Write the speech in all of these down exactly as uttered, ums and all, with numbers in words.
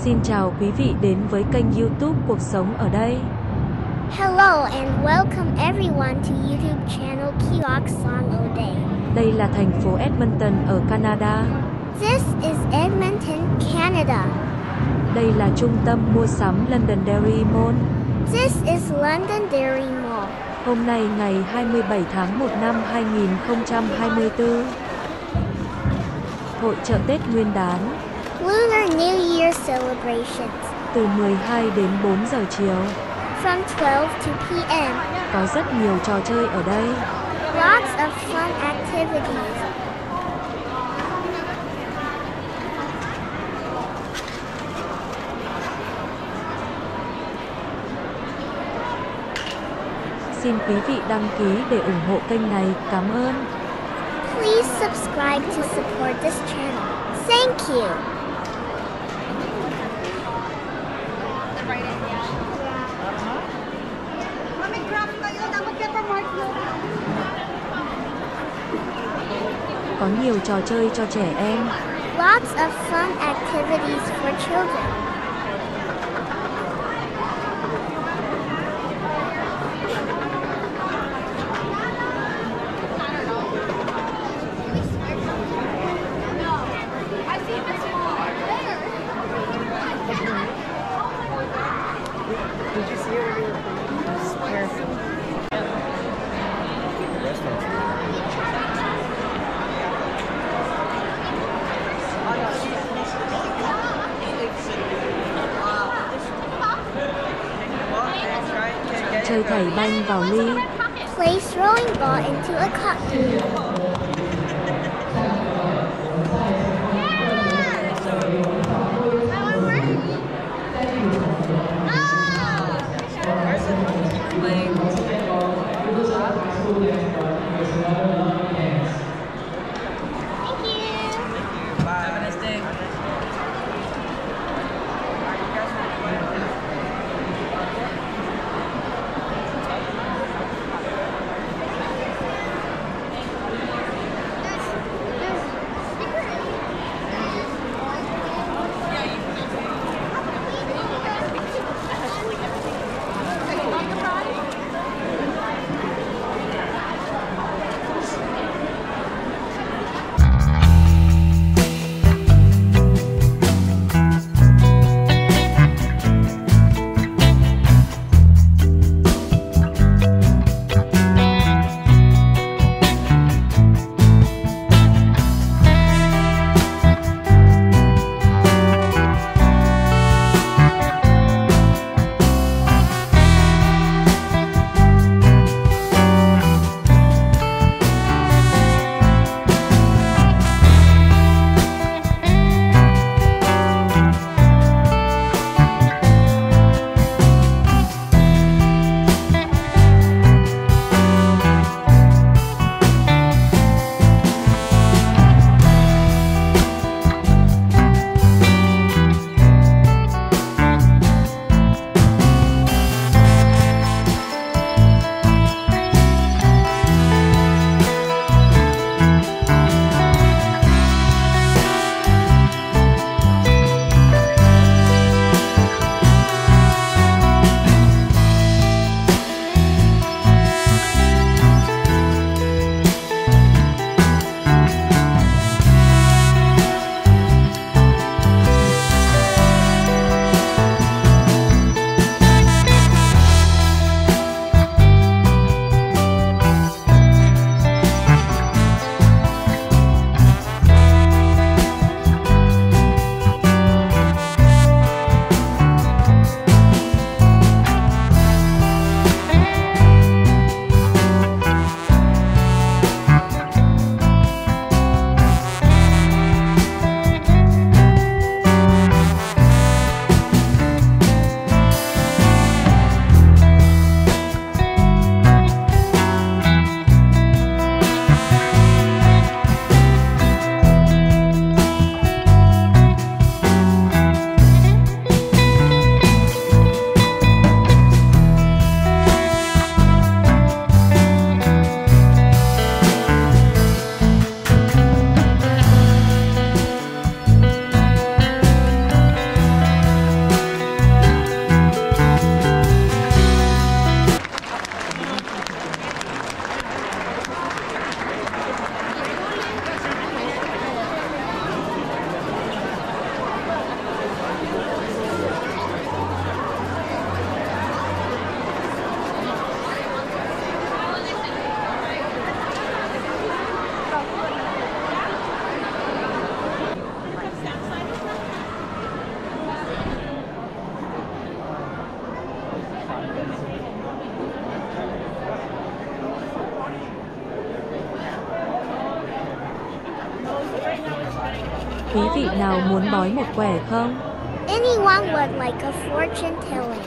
Xin chào quý vị đến với kênh YouTube Cuộc Sống ở đây. Hello and welcome everyone to YouTube channel Kiok Song O'Day. Đây là thành phố Edmonton ở Canada. This is Edmonton, Canada. Đây là trung tâm mua sắm Londonderry Mall. This is Londonderry Mall. Hôm nay ngày hai mươi bảy tháng một năm hai nghìn không trăm hai mươi tư. Hội chợ Tết Nguyên đán. Lunar New Year celebrations. Từ mười hai đến bốn giờ chiều. From twelve to p m Có rất nhiều trò chơi ở đây. Lots of fun activities. Xin quý vị đăng ký để ủng hộ kênh này. Cảm ơn. Please subscribe to support this channel. Thank you. Có nhiều trò chơi cho trẻ em. Lots of fun activities for children. Did you see it? Just careful. Chơi thảy banh vào ly. Place throwing ball into a cup. quý vị nào muốn bói một quẻ không? Anyone would like a fortune telling?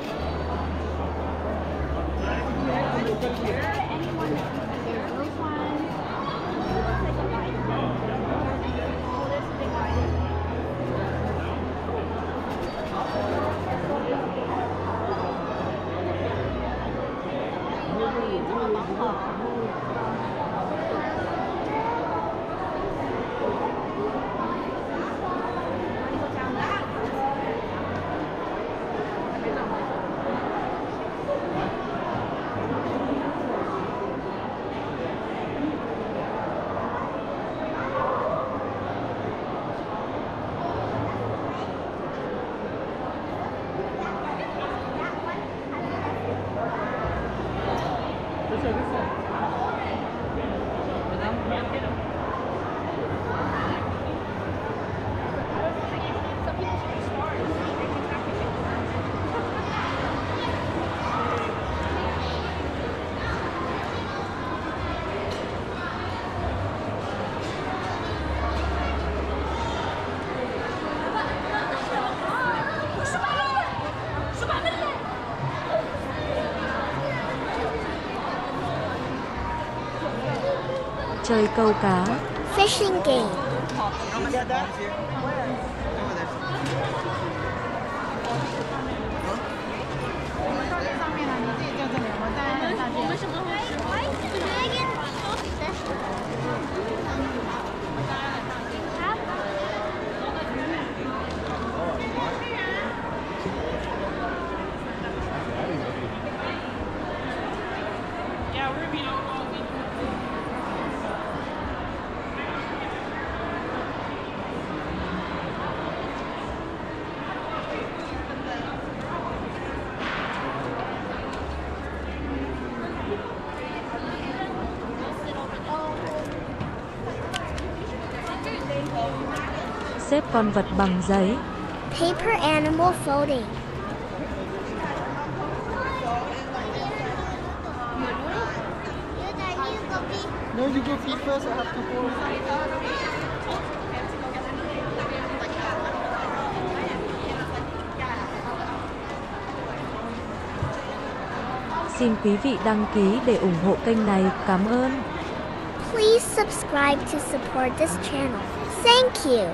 Chơi câu cá. Fishing game. Xếp con vật bằng giấy. Paper animal folding. No, you go feed first. I have to go. Xin quý vị đăng ký để ủng hộ kênh này. Cảm ơn. Please subscribe to support this channel. Thank you.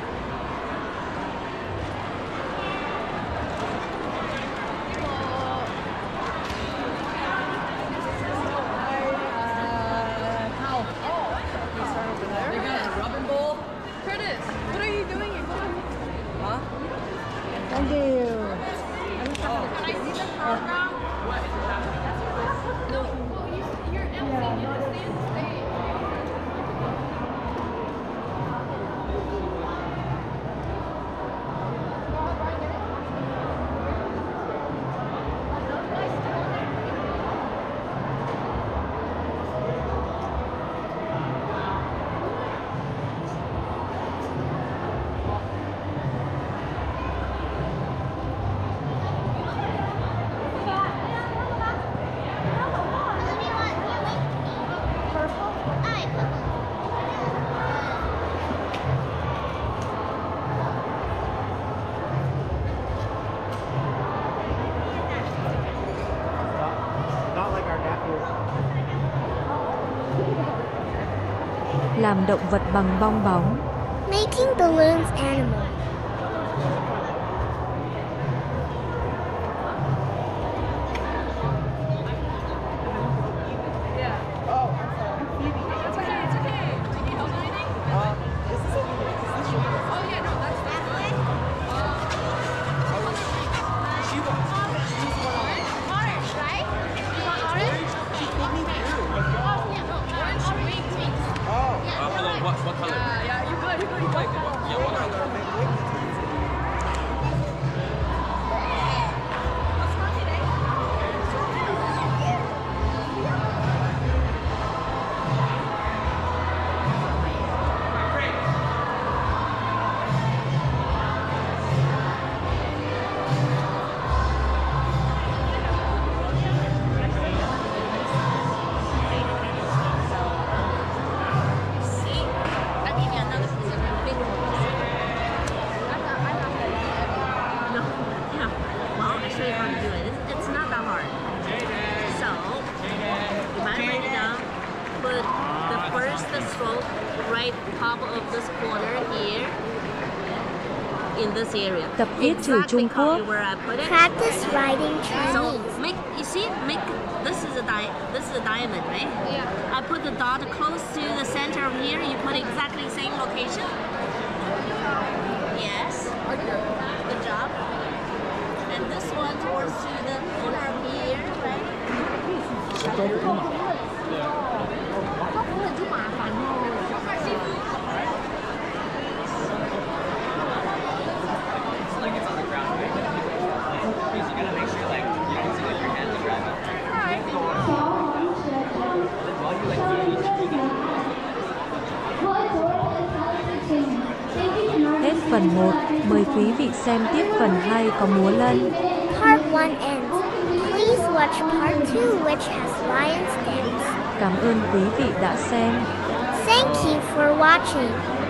Thank you. Làm động vật bằng bong bóng. Making balloons animal. What color? Uh, yeah, you good, you good, you good. Yeah, what color? in this area. Tập viết chữ Exactly Trung Quốc. copy where I put it. Practice writing So Chinese. make you see make this is a di this is a diamond, right? Yeah. I put the dot close to the center of here. You put exactly same location. Yes. Good job. And this one towards to the corner of here, right? Hết phần một, mời quý vị xem tiếp phần hai có múa lân. Part one ends. Please watch part two, which has lions dance. Cảm ơn quý vị đã xem. Thank you for watching.